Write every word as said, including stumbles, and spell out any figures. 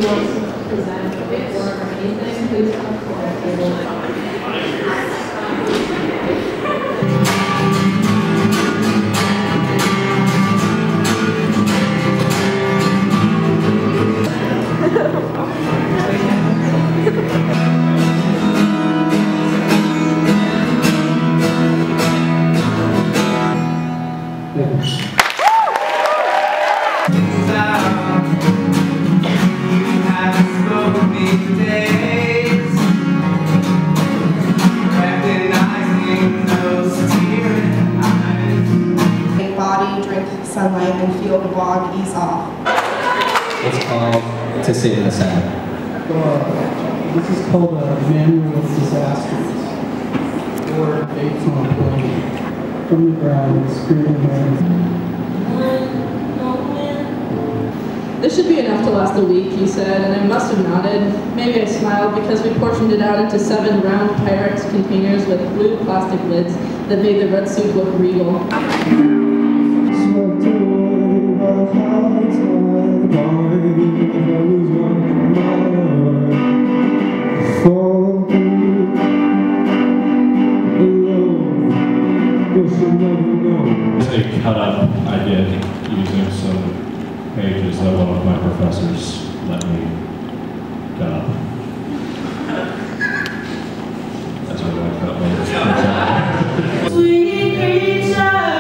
wants to present a work or anything, please come forward. Sunlight and feel the log ease off. It's called To Save the Sound. Uh, this is called a manual of disasters, or dates on a plane. From the ground, screaming hands. This should be enough to last a week, he said, and I must have nodded. Maybe I smiled because we portioned it out into seven round Pyrex containers with blue plastic lids that made the red soup look regal. A cut up I did using some pages that one of my professors let me cut up. That's what I cut later. Sweet creature.